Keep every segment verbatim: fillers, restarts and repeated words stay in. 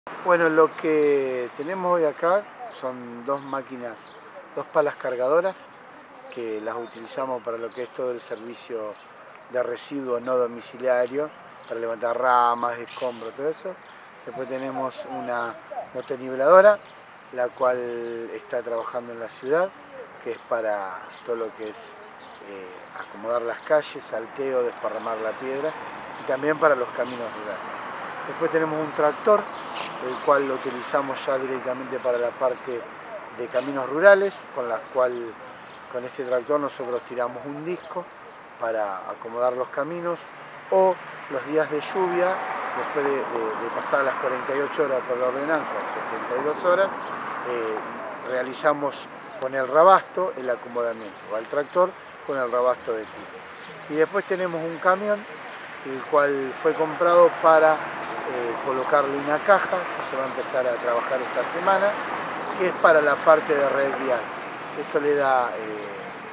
Bueno, lo que tenemos hoy acá son dos máquinas, dos palas cargadoras que las utilizamos para lo que es todo el servicio de residuos no domiciliario, para levantar ramas, escombros, todo eso. Después tenemos una motoniveladora, la cual está trabajando en la ciudad, que es para todo lo que es eh, acomodar las calles, salteo, desparramar la piedra, y también para los caminos rurales. Después tenemos un tractor, el cual lo utilizamos ya directamente para la parte de caminos rurales, con la cual con este tractor nosotros tiramos un disco para acomodar los caminos, o los días de lluvia, después de, de, de pasar las cuarenta y ocho horas por la ordenanza, setenta y dos horas, eh, realizamos con el rabasto el acomodamiento, va el tractor con el rabasto de tiro. Y después tenemos un camión, el cual fue comprado para eh, colocarle una caja, que se va a empezar a trabajar esta semana, que es para la parte de red vial. Eso le da, eh,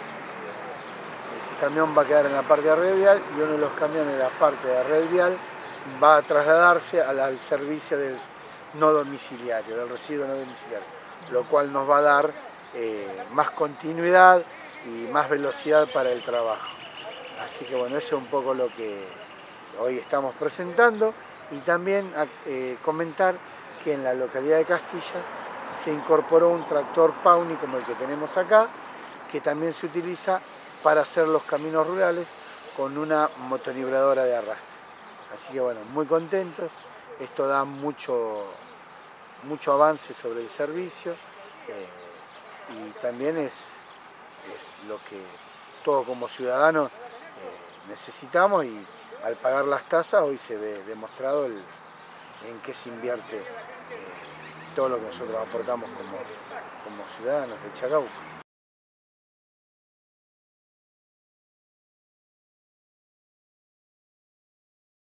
ese camión va a quedar en la parte de red vial, y uno de los camiones de la parte de red vial va a trasladarse al, al servicio del no domiciliario, del residuo no domiciliario, lo cual nos va a dar eh, más continuidad y más velocidad para el trabajo. Así que bueno, eso es un poco lo que hoy estamos presentando, y también eh, comentar que en la localidad de Castilla se incorporó un tractor Pauni como el que tenemos acá, que también se utiliza para hacer los caminos rurales con una motonibradora de arrastre. Así que bueno, muy contentos, esto da mucho, mucho avance sobre el servicio, eh, y también es, es lo que todos como ciudadanos eh, necesitamos, y al pagar las tasas hoy se ve demostrado el, en qué se invierte eh, todo lo que nosotros aportamos como, como ciudadanos de Chacabuco.